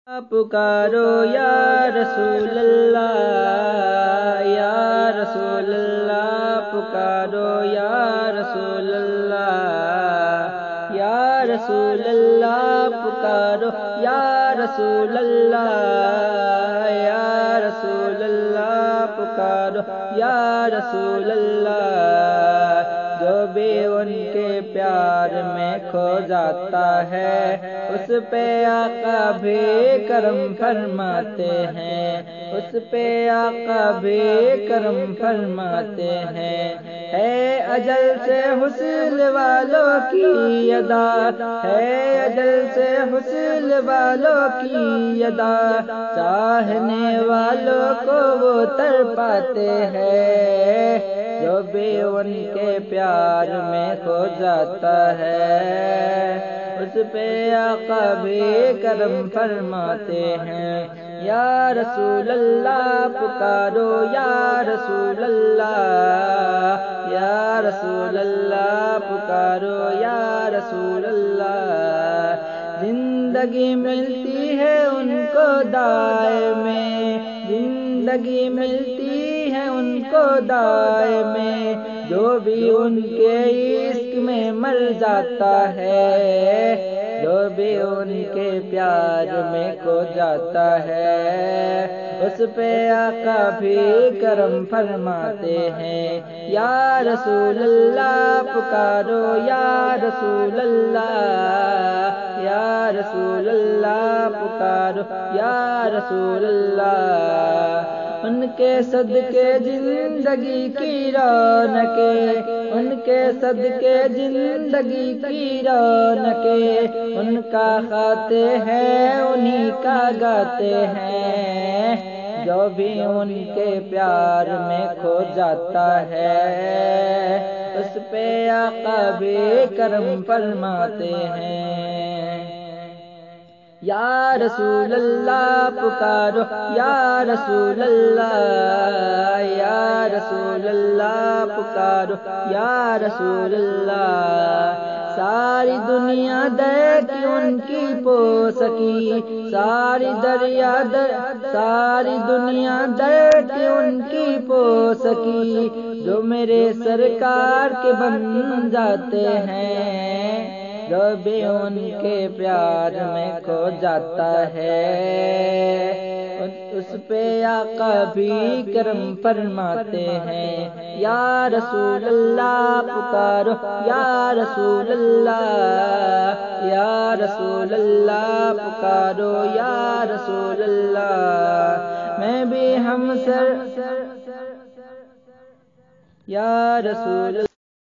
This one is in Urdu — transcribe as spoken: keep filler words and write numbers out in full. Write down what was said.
پکارو یا رسول اللہ یا رسول اللہ پکارو یا رسول اللہ یا رسول اللہ پکارو یا رسول اللہ یا رسول اللہ پکارو یا رسول اللہ جو بھی ان کے پیار میں کھو جاتا ہے اس پہ آقا بھی کرم فرماتے ہیں اس پہ آقا بھی کرم فرماتے ہیں ہے اجل سے حسن والوں کی ادا ہے اجل سے حسن والوں کی ادا چاہنے والوں کو وہ تڑ پاتے ہیں جو بھی ان کے پیار میں کھو جاتا ہے اس پہ آقا بھی کرم فرماتے ہیں یا رسول اللہ پکارو یا رسول اللہ یا رسول اللہ پکارو یا رسول اللہ زندگی ملتی ہے ان کو دائے میں زندگی ملتی ہے ان کو دائے میں جو بھی ان کے عشق میں مر جاتا ہے جو بھی ان کے پیار میں کھو جاتا ہے اس پہ آقا بھی کرم فرماتے ہیں یا رسول اللہ پکارو یا رسول اللہ یا رسول اللہ پکارو یا رسول اللہ ان کے صدقے زندگی کی رونقیں ان کے صدقے زندگی کی رونقیں ان کا کھاتے ہیں انہی کا گاتے ہیں جو بھی ان کے پیار میں کھو جاتا ہے اس پہ آقا بھی کرم فرماتے ہیں یا رسول اللہ پکارو یا رسول اللہ یا رسول اللہ پکارو یا رسول اللہ ساری دنیا دیکھی ان کی پوسکی ساری دریا در ساری دنیا دیکھی ان کی پوسکی جو میرے سرکار کے بن جاتے ہیں جو بھی ان کے پیار میں کھو جاتا ہے اس پہ آقا بھی کرم فرماتے ہیں یا رسول اللہ پکارو یا رسول اللہ یا رسول اللہ پکارو یا رسول اللہ میں بھی ہم سر یا رسول